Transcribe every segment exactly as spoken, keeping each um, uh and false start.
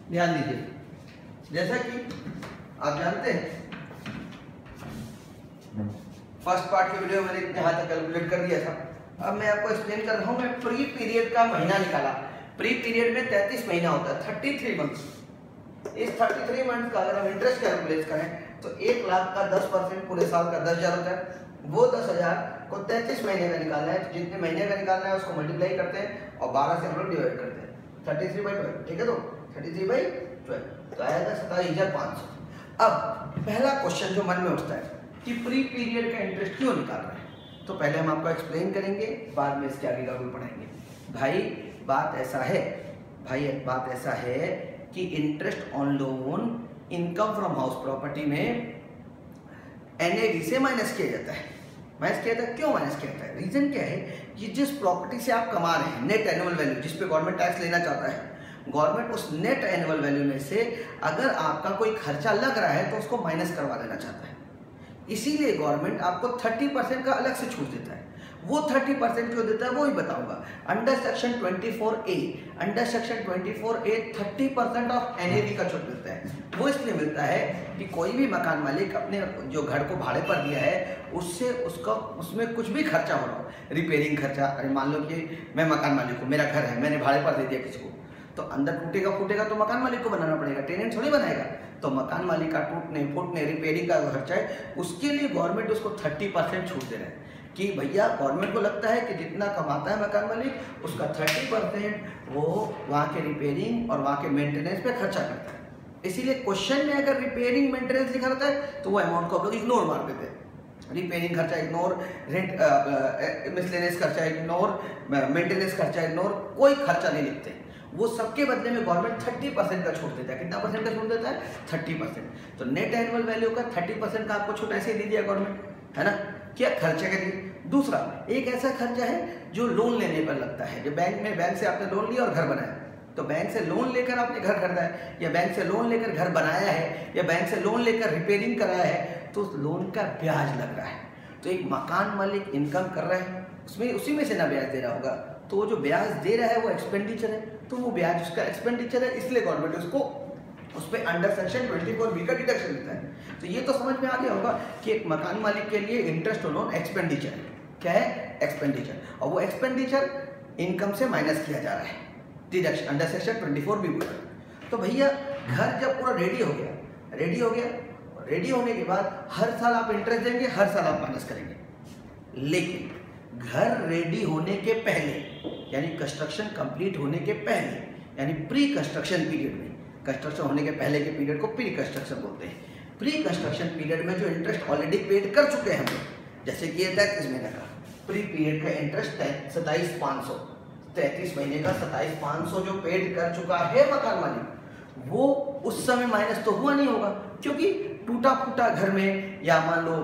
ध्यान दीजिए, जैसा कि आप जानते हैं फर्स्ट पार्ट के वीडियो में मैंने यहाँ तक कैलकुलेट कर दिया था। अब मैं आपको एक्सप्लेन कर रहा हूँ। मैं प्री पीरियड का महीना निकाला। प्री पीरियड में तैंतीस महीना होता है, थर्टी थ्री मंथ्स। इस थर्टी थ्री मंथ का अगर हम इंटरेस्ट कैलकुलेट करें तो एक लाख का दस परसेंट पूरे साल का दस हजार होता है। वो दस हजार को तैंतीस महीने का निकालना है, तो जितने महीने का निकालना है उसको मल्टीप्लाई करते हैं और बारह से हम लोग डिवाइड करते हैं। थर्टी थ्री बाई ट्वेल्व, ठीक है, तो थर्टी थ्री बाई ट्वेल्व तो आएगा सताईस हजार पाँच सौ। अब पहला क्वेश्चन जो मन में उठता है कि प्री पीरियड का इंटरेस्ट क्यों निकाल रहे हैं, तो पहले हम आपको एक्सप्लेन करेंगे, बाद में इसके आगे का रूल पढ़ाएंगे। भाई बात ऐसा है भाई बात ऐसा है कि interest on loan income from house property में एनएवी से माइनस किया जाता है। माइनस किया जाता है, क्यों माइनस किया जाता है? रीजन क्या है कि जिस प्रॉपर्टी से आप कमा रहे हैं नेट एनुअल वैल्यू, जिस पे गवर्नमेंट टैक्स लेना चाहता है, गवर्नमेंट उस नेट एनुअल वैल्यू में से अगर आपका कोई खर्चा लग रहा है तो उसको माइनस करवा देना चाहता है। इसीलिए गवर्नमेंट आपको तीस परसेंट का अलग से छूट देता है। वो तीस परसेंट क्यों देता है वो ही बताऊंगा। अंडर सेक्शन चौबीस ए अंडर सेक्शन चौबीस ए तीस परसेंट ऑफ एनएवी का छूट मिलता है। वो इसलिए मिलता है कि कोई भी मकान मालिक अपने जो घर को भाड़े पर दिया है उससे उसका उसमें कुछ भी खर्चा हो रहा हो, रिपेयरिंग खर्चा, अरे मान लो कि मैं मकान मालिक हूँ, मेरा घर है, मैंने भाड़े पर दे दिया किसी को, तो अंदर टूटेगा फूटेगा तो मकान मालिक को बनाना पड़ेगा, टेनेंट थोड़ी बनाएगा। तो मकान मालिक का टूटने फूटने रिपेयरिंग का खर्चा है, उसके लिए गवर्नमेंट उसको तीस परसेंट छूट दे रहा है कि भैया गवर्नमेंट को लगता है कि जितना कमाता है मकान मालिक उसका तीस परसेंट वो वहाँ के रिपेयरिंग और वहाँ के मेंटेनेंस पे खर्चा करता है। इसीलिए क्वेश्चन में अगर रिपेयरिंग मेंटेनेंस लिखा रहता है तो वो अमाउंट को आप लोग इग्नोर मार देते हैं। रिपेयरिंग खर्चा इग्नोर, रेंट मिसलेनियस खर्चा इग्नोर, मेंटेनेंस खर्चा इग्नोर, कोई खर्चा नहीं लिखते। वो सबके बदले में गवर्नमेंट तीस परसेंट का छूट देता है। कितना परसेंट का छूट देता है? तीस परसेंट। तो नेट एनुअल वैल्यू का तीस परसेंट का आपको छूट ऐसे ही दे दिया गवर्नमेंट, है ना, क्या खर्चे के लिए। दूसरा एक ऐसा खर्चा है जो लोन लेने पर लगता है। जो बैंक में बैंक से आपने लोन लिया और घर बनाया, तो बैंक से लोन लेकर आपने घर खरीदा है या बैंक से लोन लेकर घर बनाया है या बैंक से लोन लेकर रिपेयरिंग कराया है, तो उस लोन का ब्याज लग रहा है। तो एक मकान मालिक इनकम कर रहा है, उसमें उसी में से ना ब्याज दे रहा होगा, तो वो जो ब्याज दे रहा है वो एक्सपेंडिचर है, तो वो ब्याज उसका एक्सपेंडिचर है, इसलिए गवर्नमेंट उसको उस पर अंडर सेक्शन चौबीस बी का डिडक्शन देता है। तो ये तो समझ में आ गया होगा कि एक मकान मालिक के लिए इंटरेस्ट लोन एक्सपेंडिचर है। क्या है? एक्सपेंडिचर। और वो एक्सपेंडिचर इनकम से माइनस किया जा रहा है, डिडक्शन अंडर सेक्शन चौबीस बी बोला। तो भैया घर जब पूरा रेडी हो गया, रेडी हो गया रेडी होने के बाद हर साल आप इंटरेस्ट देंगे, हर साल आप माइनस करेंगे। लेकिन घर रेडी होने के पहले यानी कंस्ट्रक्शन कंप्लीट होने के पहले यानी प्री कंस्ट्रक्शन पीरियड में, कंस्ट्रक्शन होने के पहले के पीरियड को प्री कंस्ट्रक्शन बोलते हैं। प्री कंस्ट्रक्शन पीरियड में जो इंटरेस्ट ऑलरेडी पेड कर चुके हैं हम लोग, जैसे कि ये तैंतीस महीने का प्री पीरियड का इंटरेस्ट सताईस पाँच सौ तैंतीस महीने का सताईस पाँच सौ जो पेड कर चुका है मकान मालिक, वो उस समय माइनस तो हुआ नहीं होगा, क्योंकि टूटा फूटा घर में या मान लो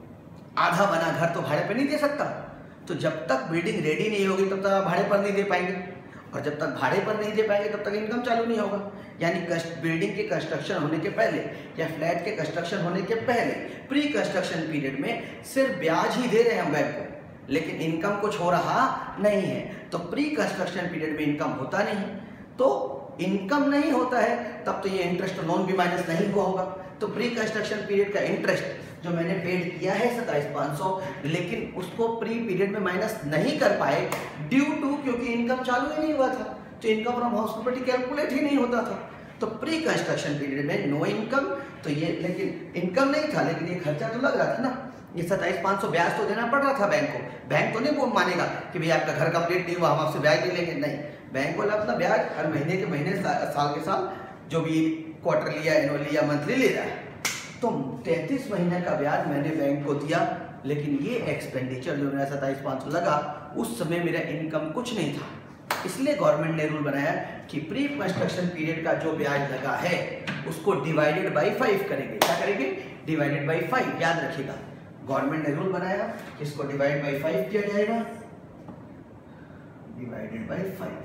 आधा बना घर तो भाड़े पे नहीं दे सकता। तो जब तक बिल्डिंग रेडी नहीं होगी तब तक आप भाड़े पर नहीं दे पाएंगे, और जब तक भाड़े पर नहीं दे पाएंगे तब तक इनकम चालू नहीं होगा। यानी बिल्डिंग के कंस्ट्रक्शन होने के पहले या फ्लैट के कंस्ट्रक्शन होने के पहले प्री कंस्ट्रक्शन पीरियड में सिर्फ ब्याज ही दे रहे हैं हम बैंक को, लेकिन इनकम कुछ हो रहा नहीं है। तो प्री कंस्ट्रक्शन पीरियड में इनकम होता नहीं है, तो इनकम नहीं होता है तब तो ये इंटरेस्ट लोन भी माइनस नहीं हुआ होगा। तो प्री कंस्ट्रक्शन पीरियड का इंटरेस्ट जो मैंने पेड किया है सताईस पाँच सौ, लेकिन उसको प्री पीरियड में माइनस नहीं कर पाए ड्यू टू क्योंकि इनकम चालू ही नहीं हुआ था, तो income from house property calculate ही नहीं होता था। तो प्री कंस्ट्रक्शन पीरियड में नो इनकम, तो ये लेकिन इनकम नहीं था लेकिन ये खर्चा तो लग रहा था ना, ये सताईस पाँच सौ ब्याज तो देना पड़ रहा था बैंक को। बैंक तो नहीं वो मानेगा कि भैया आपका घर कंप्लीट नहीं हुआ हम आपसे ब्याज नहीं लेंगे, नहीं, बैंक को अपना ब्याज हर महीने के महीने सा, साल के साल जो भी क्वार्टरली या एनुअली या मंथली ले रहा है। तो तैंतीस महीने का ब्याज मैंने बैंक को दिया, लेकिन ये एक्सपेंडिचर जो मेरा सताईस पाँच सौ लगा उस समय मेरा इनकम कुछ नहीं था। इसलिए गवर्नमेंट ने रूल बनाया कि प्री कंस्ट्रक्शन पीरियड का जो ब्याज लगा है उसको डिवाइडेड बाई फाइव करेंगे। क्या करेंगे? Divided by five. याद रखिएगा, गवर्नमेंट ने रूल बनाया कि इसको डिवाइड बाई फाइव किया जाएगा, डिवाइडेड बाई फाइव।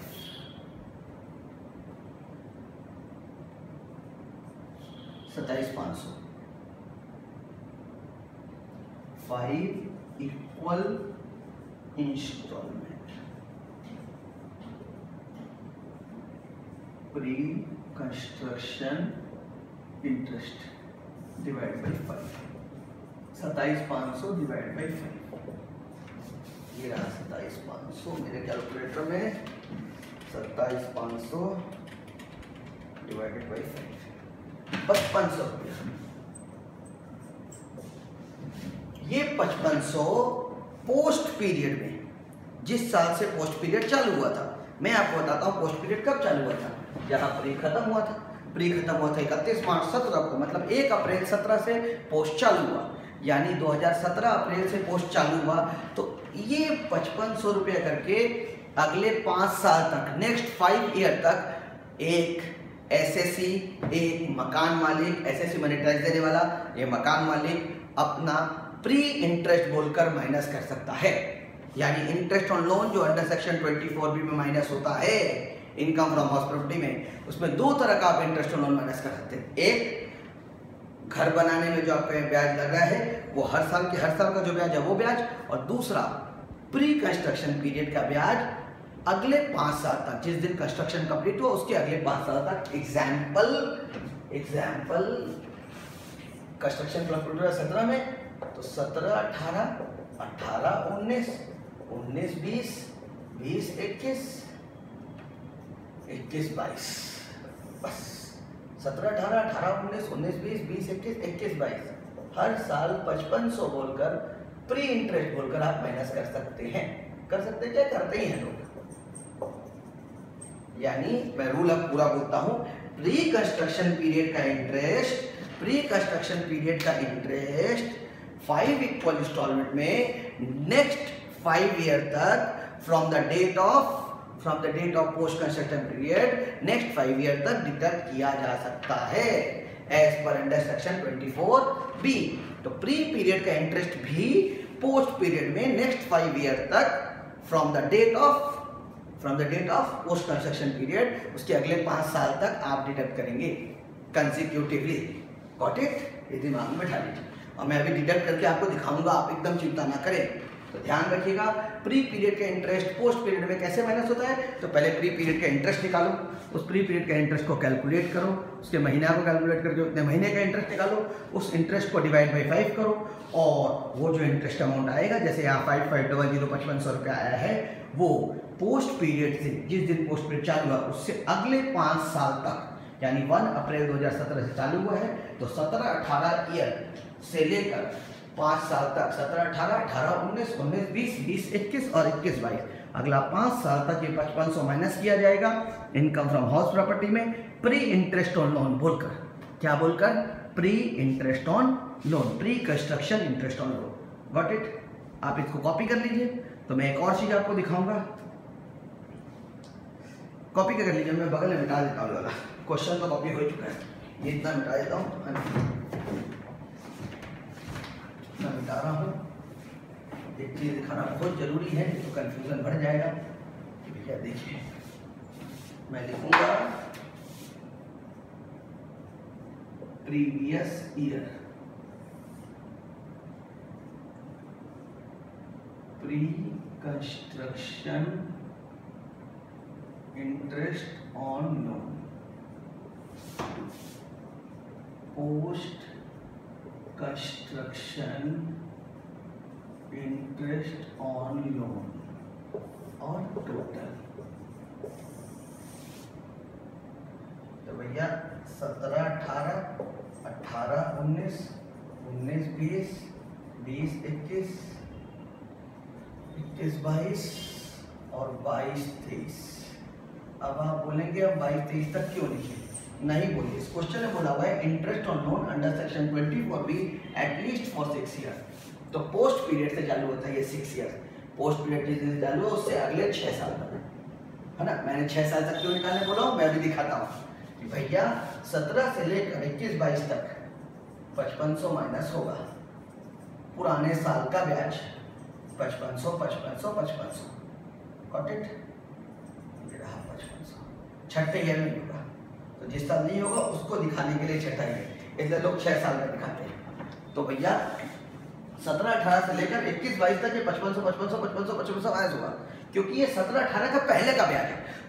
सताईस पाँच सौ five equal instalment pre construction interest divide by five, सत्ताईस पाँच सौ डिवाइड बाई फाइव, ये रहा सत्ताईस पाँच सौ मेरे कैलकुलेटर में, सत्ताईस पाँच सौ डिवाइडेड बाई फाइव, पचपन सौ रुपया। ये पचपन सौ पोस्ट पीरियड में, जिस साल से पोस्ट पीरियड चालू हुआ था, मैं आपको बताता हूँ पोस्ट पीरियड कब चालू हुआ था, जहाँ प्री खत्म हुआ था। प्री खत्म हुआ था इकतीस मार्च सत्रह को, मतलब एक अप्रैल सत्रह से पोस्ट चालू हुआ, यानी दो हज़ार सत्रह अप्रैल से पोस्ट चालू हुआ। तो ये पचपन सौ रुपया करके अगले पाँच साल तक, नेक्स्ट फाइव ईयर तक एक एसएससी, एक मकान मालिक, एसएससी मनी टैक्स देने वाला, ये मकान मालिक अपना प्री इंटरेस्ट बोलकर माइनस कर सकता है। यानी इंटरेस्ट ऑन लोन जो अंडर सेक्शन चौबीस बी में माइनस होता है इनकम फ्रॉम हाउस प्रॉपर्टी में, उसमें दो तरह का आप इंटरेस्ट ऑन लोन माइनस कर सकते हैं। एक घर बनाने में जो आपका ब्याज लग रहा है वो हर साल के हर साल का जो ब्याज है वो ब्याज, और दूसरा प्री कंस्ट्रक्शन पीरियड का ब्याज अगले पाँच साल तक, जिस दिन कंस्ट्रक्शन कंप्लीट हुआ उसके अगले पाँच साल तक। एग्जाम्पल एग्जाम्पल कंस्ट्रक्शन कंप्लीट हुआ सत्रह में, तो सत्रह अठारह, अठारह उन्नीस, उन्नीस बीस, बीस इक्कीस, इक्कीस बाईस, बस सत्रह अठारह, अठारह उन्नीस, उन्नीस बीस, बीस इक्कीस, इक्कीस बाईस, हर साल पचपन सौ बोलकर प्री इंटरेस्ट बोलकर आप माइनस कर सकते हैं। कर सकते हैं क्या, करते ही हैं लोग। यानी मैं रूल अब पूरा बोलता हूं, प्री कंस्ट्रक्शन पीरियड का इंटरेस्ट, प्री कंस्ट्रक्शन पीरियड का इंटरेस्ट फाइव इक्वल इंस्टॉलमेंट में नेक्स्ट फाइव ईयर तक from the date of from the date of post construction period next five year तक डिडक्ट किया जा सकता है एज पर अंडर सेक्शन चौबीस बी। तो प्री पीरियड का इंटरेस्ट भी पोस्ट पीरियड में नेक्स्ट फाइव ईयर तक from the date of from the date of post construction period, उसके अगले पांच साल तक आप डिडक्ट करेंगे कंसेक्यूटिवली। Got it? ये दिमाग में बैठा लीजिए, और मैं अभी डिडक्ट करके आपको दिखाऊंगा, आप एकदम चिंता ना करें। तो ध्यान रखिएगा, प्री पीरियड का इंटरेस्ट पोस्ट पीरियड में कैसे माइनस होता है। तो पहले प्री पीरियड का इंटरेस्ट निकालो, उस प्री पीरियड का इंटरेस्ट को कैलकुलेट करो, उसके महीना को कैलकुलेट करके उतने महीने का इंटरेस्ट निकालो, उस इंटरेस्ट को डिवाइड बाई फाइव करो, और वो जो इंटरेस्ट अमाउंट आएगा, जैसे यहाँ फाइव फाइव डबल जीरो पचपन सौ रुपया आया है, वो पोस्ट पीरियड से, जिस दिन पोस्ट पीरियड चालू हुआ उससे अगले पाँच साल तक, यानी वन अप्रैल दो हज़ार सत्रह से चालू हुआ है, तो सत्रह अठारह ईयर से लेकर पाँच साल तक, सत्रह अठारह, अठारह उन्नीस, उन्नीस बीस, बीस इक्कीस और इक्कीस बाईस, अगला पाँच साल तक ये पचपन सौ माइनस किया जाएगा इनकम फ्रॉम हाउस प्रॉपर्टी में प्री इंटरेस्ट ऑन लोन बोलकर। क्या बोलकर? Pre interest on loan, pre construction interest on loan. Got it? आप इसको कॉपी कर लीजिए। तो मैं एक और चीज आपको दिखाऊंगा, कॉपी कर लीजिए, मैं बगल में मिटा देता हूँ वाला क्वेश्चन, तो कॉपी हो चुका है, ये इतना मिटा देता हूँ, मैं मिटा रहा हूँ। एक चीज दिखाना बहुत जरूरी है, तो कंफ्यूजन बढ़ जाएगा। भैया देखिए, मैं लिखूंगा previous year, pre construction interest on loan, post construction interest on loan और टोटल। तो भैया सत्रह अठारह, अठारह उन्नीस, उन्नीस बीस, बीस इक्कीस, इक्कीस बाईस और बाईस तेईस। अब आप बोलेंगे अब बाईस तेईस तक क्यों लिखे? नहीं बोलिए, इस क्वेश्चन में बोला हुआ है interest on loan under section चौबीस B at least for six year. तो पोस्ट पीरियड से चालू होता है ये सिक्स ईयर, पोस्ट पीरियड जिस चालू है उससे अगले छह साल तक, है ना। मैंने छह साल तक क्यों निकालने बोला हूँ, मैं अभी दिखाता हूँ कि भैया सत्रह से लेकर इक्कीस बाईस तक पचपन सौ माइनस होगा, पुराने साल का ब्याज पचपन सौ पचपन सौ पचपन सौ गॉट इट? ये रहा पचपन सौ, छठे ईयर में होगा। तो जिस साल नहीं होगा उसको दिखाने के लिए छठा ईयर, इसलिए लोग छह साल में दिखाते हैं। तो भैया सत्रह अठारह से लेकर इक्कीस बाईस तक ये पचपन सौ पचपन सौ पचपन सौ पचपन सौ माइनस होगा, क्योंकि ये सत्रह अठारह का पहले का ब्याज है।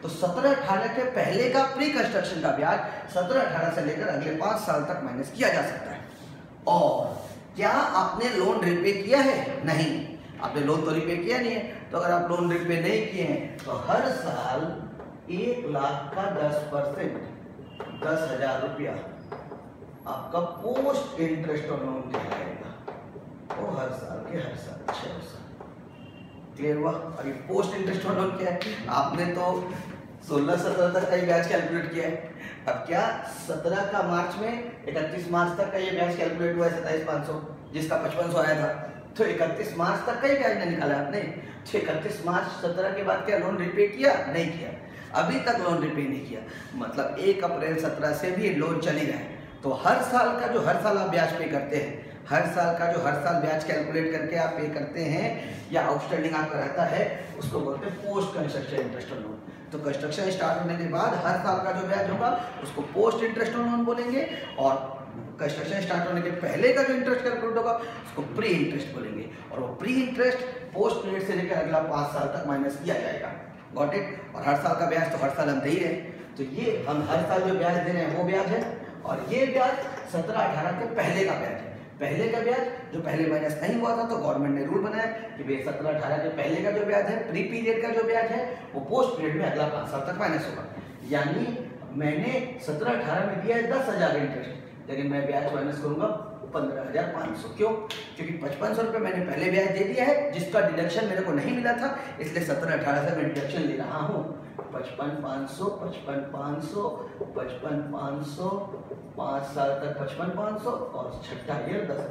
तो सत्रह अठारह के पहले का प्री कंस्ट्रक्शन का ब्याज सत्रह अठारह से लेकर अगले पाँच साल तक माइनस किया जा सकता है। और क्या आपने लोन रिपे किया है? नहीं, आपने लोन तो रिपे किया नहीं है। तो अगर आप लोन रिपे नहीं किए हैं तो हर साल एक लाख का दस परसेंट दस हजार रुपया आपका पोस्ट इंटरेस्ट और लोन दिया जाएगा। वो हर साल के हर साल छह साल क्लियर हुआ। अभी पोस्ट इंटरेस्ट और लोन क्या है? आपने तो सोलह सत्रह तक का ही ब्याज कैलकुलेट किया है। अब क्या सत्रह का मार्च में इकतीस मार्च तक का ये ब्याज कैलकुलेट हुआ है सत्ताईस पाँच सौ, जिसका पचपन सौ आया था, तो इकतीस मार्च तक का ही ब्याज नहीं निकाला आपने। तो इकतीस मार्च सत्रह के बाद क्या लोन रिपे किया? नहीं किया, अभी तक लोन रिपे नहीं किया। मतलब एक अप्रैल सत्रह से भी लोन चली रहा है। तो हर साल का जो हर साल आप ब्याज पे करते हैं, हर साल का जो हर साल ब्याज कैलकुलेट करके आप पे करते हैं या आउटस्टैंडिंग आपका रहता है, उसको बोलते हैं पोस्ट कंस्ट्रक्शन इंटरेस्ट लोन। तो कंस्ट्रक्शन स्टार्ट होने के बाद हर साल का जो ब्याज होगा उसको पोस्ट इंटरेस्ट लोन बोलेंगे, और कंस्ट्रक्शन स्टार्ट होने के पहले का जो इंटरेस्ट कैलकुलेट होगा उसको प्री इंटरेस्ट बोलेंगे। और वो प्री इंटरेस्ट पोस्ट पीरियड से लेकर अगला पाँच साल तक माइनस किया जाएगा। Got it. और हर साल का ब्याज तो हर साल हम दे ही रहे हैं। तो ये हम हर साल जो ब्याज दे रहे हैं वो ब्याज है, और ये ब्याज सत्रह अठारह के पहले का ब्याज है। पहले का ब्याज जो पहले माइनस नहीं हुआ था, तो गवर्नमेंट ने रूल बनाया कि भाई सत्रह अठारह के पहले का जो ब्याज है, प्री पीरियड का जो ब्याज है, वो पोस्ट पीरियड में अगला पाँच साल तक माइनस होगा। यानी मैंने सत्रह अठारह में दिया है दस हजार इंटरेस्ट, लेकिन मैं ब्याज माइनस करूंगा पंद्रह हजार पाँच सौ। क्यों? क्योंकि पचपन सौ रुपये मैंने पहले ब्याज दे दिया है, जिसका डिडक्शन मेरे को नहीं मिला था, इसलिए सत्रह अठारह से मैं डिडक्शन ले रहा हूँ। पचपन पाँच सौ, पचपन पाँच सौ, पचपन पाँच सौ, पाँच साल तक पचपन पाँच सौ, और छठा ईयर दस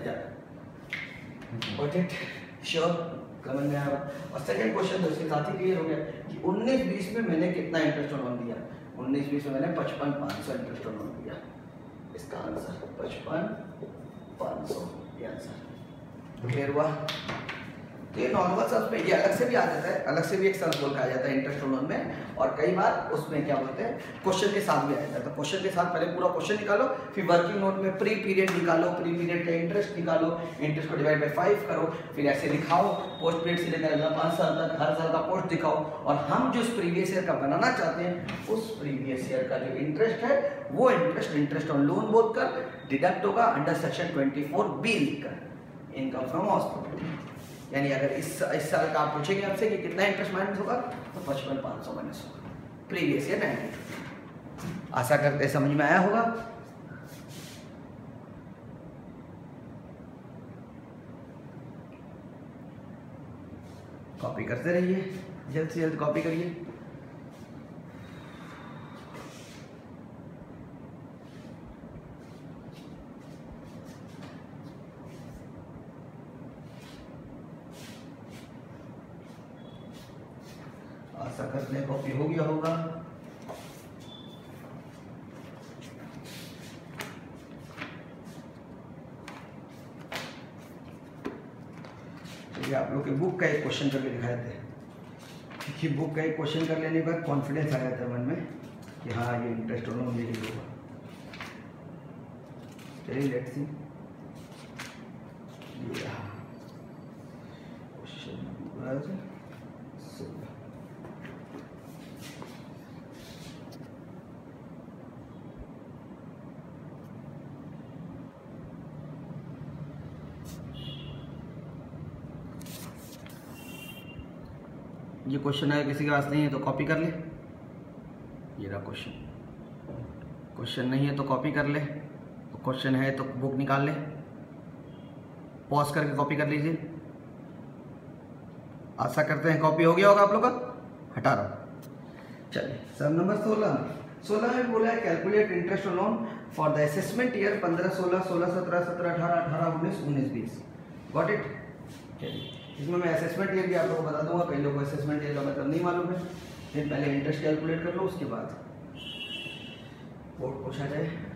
हजार। Got it? श्योर? समझ में आया? और सेकंड क्वेश्चन उसके साथ ही क्लियर हो गया कि उन्नीस बीस में मैंने कितना इंटरेस्ट लोन दिया। उन्नीस बीस में मैंने पचपन पाँच सौ इंटरेस्ट लोन दिया। इसका आंसर पचपन पाँच सौ, ये आंसर क्लियर हुआ। तो ये नॉर्मल सा उसमें ये अलग से भी आ जाता है, अलग से भी एक सर बोल कहा जाता है इंटरेस्ट लोन में, और कई बार उसमें क्या बोलते हैं क्वेश्चन के साथ भी आ जाता है। तो क्वेश्चन के साथ पहले पूरा क्वेश्चन निकालो, फिर वर्किंग नोट में प्री पीरियड निकालो, प्री पीरियड का इंटरेस्ट निकालो, इंटरेस्ट को डिवाइड बाई फाइव करो, फिर ऐसे लिखाओ पोस्ट पीरियड से लेकर अगला पाँच साल तक हर साल का पोस्ट दिखाओ, और हम जो प्रीवियस ईयर का बनाना चाहते हैं उस प्रीवियस ईयर का जो इंटरेस्ट है वो इंटरेस्ट इंटरेस्ट ऑन लोन बोलकर डिडक्ट होगा under section twenty four B लिखकर, इनकम फ्रॉम हाउस प्रॉपर्टी। यानी अगर इस इस साल का आप पूछेंगे आपसे कि कितना इंटरेस्ट माइनस होगा, तो पचपन पाँच सौ माइनस होगा, प्रीवियस ईयर नाइनटी टू। आशा करते हैं समझ में आया होगा। कॉपी करते रहिए, जल्द से जल्द कॉपी करिए। आशा करते हैं कॉपी हो गया होगा। चलिए आप लोग के बुक का एक क्वेश्चन करके दिखाए थे, क्योंकि बुक का एक क्वेश्चन कर लेने के बाद कॉन्फिडेंस आ जाता है मन में कि हाँ ये इंटरेस्ट लोन ले होगा। चलिए लेट्स सी क्वेश्चन। ये क्वेश्चन है, किसी के पास नहीं है तो कॉपी कर ले। ये रहा क्वेश्चन, क्वेश्चन नहीं है तो कॉपी कर ले, तो क्वेश्चन है तो बुक निकाल ले, पॉज करके कॉपी कर लीजिए। आशा करते हैं कॉपी हो गया होगा आप लोग का। हटा रहा। चलिए सब नंबर सोलह सोलह में बोला है calculate interest loan for the assessment year पंद्रह सोलह, सोलह सत्रह, सत्रह अठारह, अठारह उन्नीस, उन्नीस बीस। Got it? चलिए इसमें मैं असेसमेंट ईयर भी आप लोगों को बता दूंगा, कई लोगों को असेसमेंट ईयर का मतलब नहीं मालूम है। फिर पहले इंटरेस्ट कैलकुलेट कर लो, उसके बाद कोड पूछा जाए।